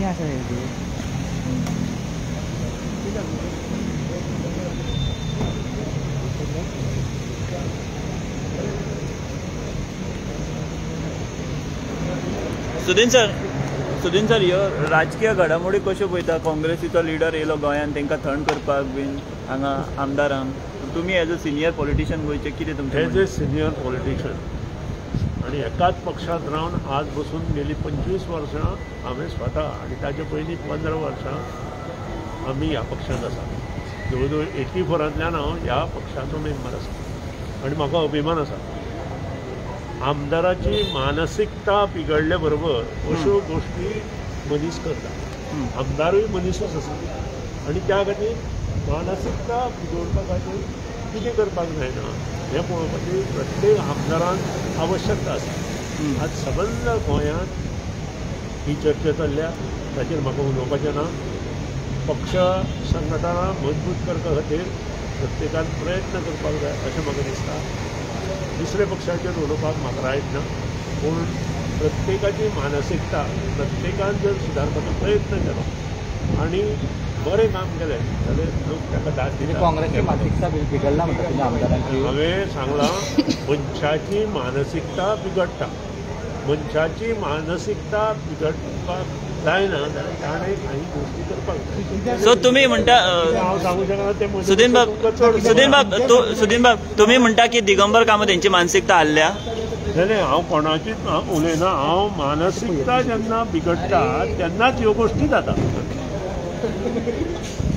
कितें आसा हेजे सुदीन सर ह्यो राजकीय घडामोडी कश्यो पळयता? काँग्रेसीचो लिडर येयलो गोंयांत, तांकां थंड करपाक बीन हांगा आमदारांक. तुमी एज अ सिनियर पॉलिटिशियन गोंयचे कितें तुमचें? एज ए सिनियर पॉलिटिशियन आणि एकाच पक्षात रावन आज बसून गेली 25 वर्सां हांवें स्वता आनी ताचे पयलीं 15 वर्सां आमी ह्या पक्षांत आसा. जवळ जवळ 84तल्यान हांव ह्या पक्षाचो मेंबर आसा आनी म्हाका अभिमान आसा. आमदाराची मानसिकता बिगडले बरोबर अश्यो गोष्टी मनीस करता. आमदारूय मनीसच आसा आनी त्या खातीर मानसिकता बिगडपा खातीर कितें करपाक जायना हें पळोवपाची प्रत्येक आमदारान आवश्यकता आसा. आज सबंद गोंयांत ही चर्चा चल्ल्या ताचेर म्हाका उलोवपाचें ना. पक्ष संघटना मजबूत करपा खातीर प्रत्येकान प्रयत्न करपाक जाय अशें म्हाका दिसता. दुसऱ्या पक्षाचेर उलोवपाक म्हाका रायट ना, पूण प्रत्येकाची मानसिकता प्रत्येकान जर सुदारपाचो प्रयत्न केलो आनी बरें काम केलें जाल्यार लोक ताका दाद दितात. काँग्रेसची मानसिकता बिगडला म्हणटा तुमी आमदारांची. हांवें सांगलां मनशाची मानसिकता बिगडटा. मनशाची मानसिकता बिगडपाक जायना जाल्यार ताणें काही गोष्टी करपाक जाय. सो तुमी म्हणटा हांव सांगूं शकना ते सुदीन बाब तुमी म्हणटा की दिगंबर कामत हेंची मानसिकता हाल्ल्या. नाही हांव कोणाचीच उलयना. हांव मानसिकता जेन्ना बिगडटा तेन्नाच ह्यो गोष्टी जाता.